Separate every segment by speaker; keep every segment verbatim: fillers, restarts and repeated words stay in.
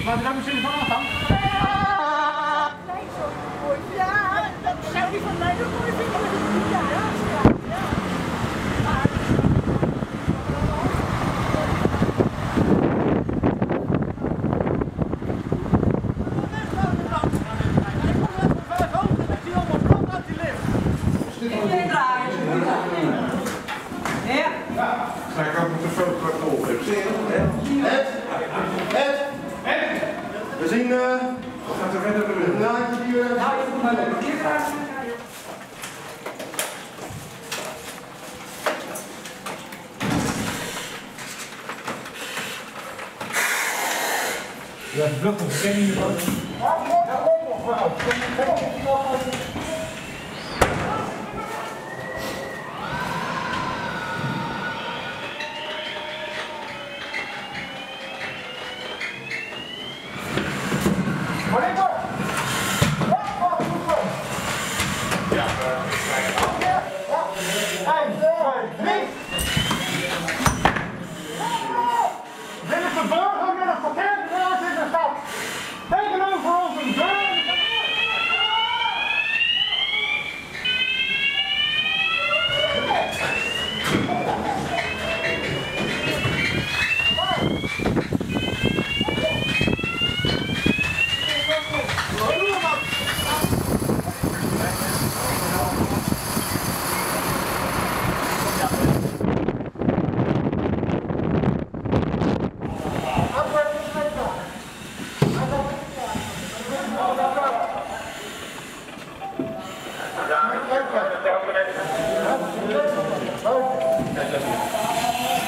Speaker 1: Maar daar moet je van af dan.
Speaker 2: Ja, dat zou die van mij ook mooi vinden. Ja, ja.
Speaker 3: Zij kan met de foto op.
Speaker 4: Ed, Ed, Ed, we zien uh,
Speaker 3: Wat gaat er verder doen?
Speaker 4: een naadje die we hebben.
Speaker 5: Nou, je moet maar een parkeerplaats.
Speaker 1: Ja, de vlucht of ken je hiervan?
Speaker 6: Dit is de burger met een parkeerplaats in de stad. Tegenover ons een deur.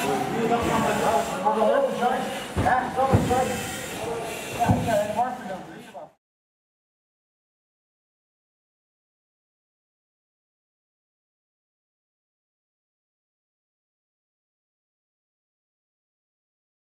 Speaker 6: Ja, dat is het. Ja, ik ga het markt bedanken.